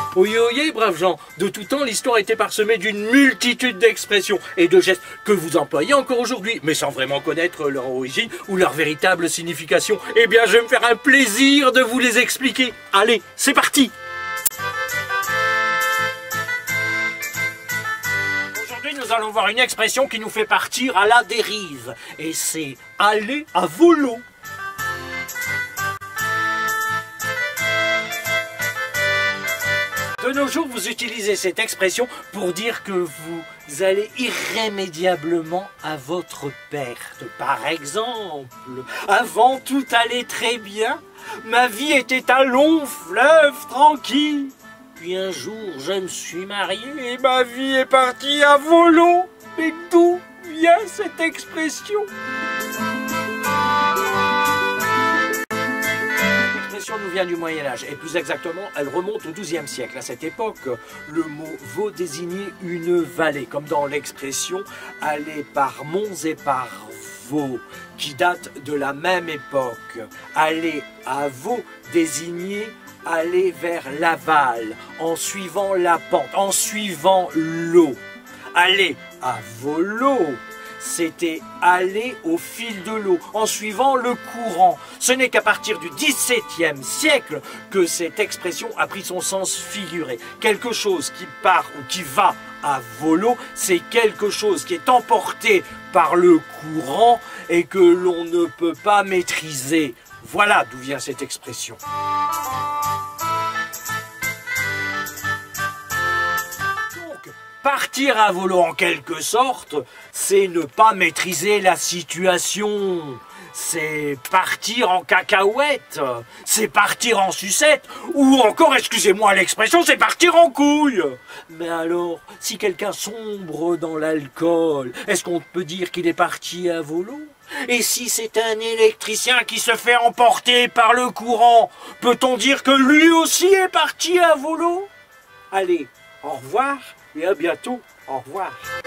Oyez, oyez, braves gens, de tout temps, l'histoire était parsemée d'une multitude d'expressions et de gestes que vous employez encore aujourd'hui, mais sans vraiment connaître leur origine ou leur véritable signification. Eh bien, je vais me faire un plaisir de vous les expliquer. Allez, c'est parti! Aujourd'hui, nous allons voir une expression qui nous fait partir à la dérive, et c'est « aller à volo ». De nos jours, vous utilisez cette expression pour dire que vous allez irrémédiablement à votre perte. Par exemple, avant tout allait très bien, ma vie était un long fleuve tranquille. Puis un jour, je me suis marié et ma vie est partie à volo. Mais d'où vient cette expression ? Nous vient du Moyen-Âge, et plus exactement, elle remonte au XIIe siècle. À cette époque, le mot « vau » désignait une vallée, comme dans l'expression « aller par monts et par vaux », qui date de la même époque. Aller à Vaux désignait aller vers l'aval, en suivant la pente, en suivant l'eau. Aller à volo, c'était aller au fil de l'eau, en suivant le courant. Ce n'est qu'à partir du XVIIe siècle que cette expression a pris son sens figuré. Quelque chose qui part ou qui va à volo, c'est quelque chose qui est emporté par le courant et que l'on ne peut pas maîtriser. Voilà d'où vient cette expression. Partir à volo, en quelque sorte, c'est ne pas maîtriser la situation. C'est partir en cacahuète. C'est partir en sucette. Ou encore, excusez-moi l'expression, c'est partir en couille. Mais alors, si quelqu'un sombre dans l'alcool, est-ce qu'on peut dire qu'il est parti à volo ? Et si c'est un électricien qui se fait emporter par le courant, peut-on dire que lui aussi est parti à volo ? Allez, au revoir. Et à bientôt. Au revoir.